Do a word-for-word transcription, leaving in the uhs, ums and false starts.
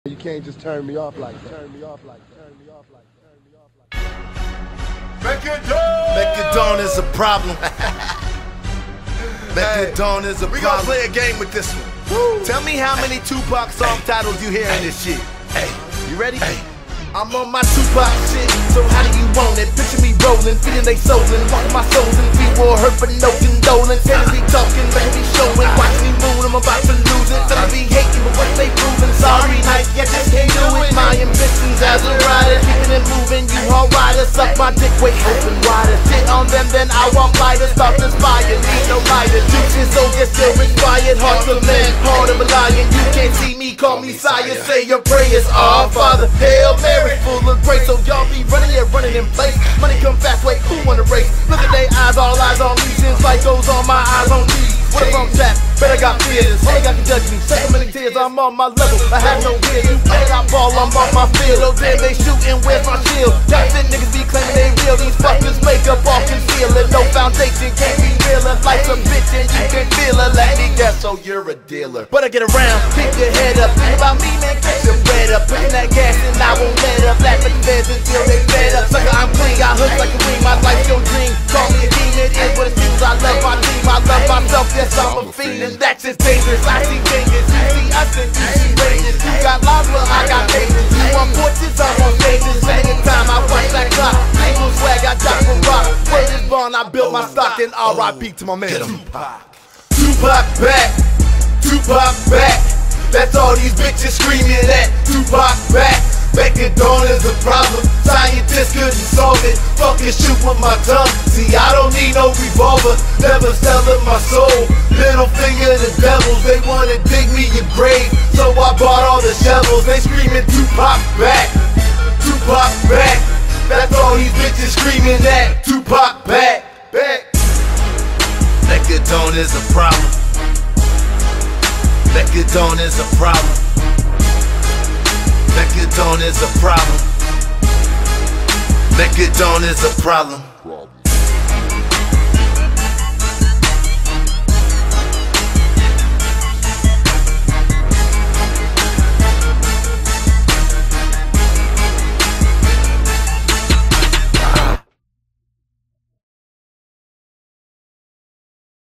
You can't just turn me off like that. Turn me off like that. Turn me off like that. Turn me off like that. Mekka Mekka Dawn is a problem. Mekka Dawn is a we problem. We gonna play a game with this one. Woo. Tell me how many Tupac song Hey. titles you hear in this shit. Hey, You ready? hey. I'm on my Tupac shit, so how do you want it? Picture me rolling, feeling they soulin', walking my souls and feet will hurt but no condolence. Tell me talking, let me showing, watch me move, I'm about to lose it. Tell me hating, but what they proving? Sorry, Nike, I just can't do it. My ambitions as a rider, keeping it moving. You hard rider, suck my dick, wait, open wider. Shit on them, then I walk lighter, start to inspire, need no lighter. Juices, so get still inspired, heart to man, part of a lion. You can't see me, call me sire, say your prayers, our Father, Hail Mary. Full of grace, so y'all be running, yeah, running in place. Money come fast, wait, who wanna race? Look at they eyes, all eyes on me, since light goes on, my eyes on me. What if I'm trapped? Better got fears, only got to judge me. So many tears, I'm on my level, I have no fear. You play, I ball, I'm on my field. Oh damn, they shooting, where's my shield? That fit niggas be claiming they real, these fuckers make up all concealing. No foundation, can't be realer. Life's a bitch and you can feel her. Let me guess, so you're a dealer. But I get around, keep your head up. Think about me, man, get your bread up. Putting that gas and I won't let up. Laugh at the feds until they fed up. Sucker, I'm clean, got hooks like a wing. My life's your dream. Call me a demon, it is what it seems. I love my team, I love myself. Yes, I'm a fiend, and that's just dangerous. I see fingers, you see us and you see ranges. You got lives, well, I got neighbors. You want portraits, I'm on stages. Spending time, I watch that clock. Single swag, I drop a rock. Word is born, I built my stock, and R I P to my man Tupac. Tupac back, Tupac back. That's all these bitches screaming at. Tupac back. Mekka Dawn is a problem. Scientists couldn't solve it. Fucking shoot with my tongue. See, I don't need no revolver. Never selling my soul. Little finger to devils. They wanna dig me a grave, so I bought all the shovels. They screaming Tupac back, Tupac back. That's all these bitches screaming at. Tupac back, back. Mekka Dawn is a problem. Mekka Dawn is a problem. Mekka Dawn is a problem. Mekka Dawn is a problem.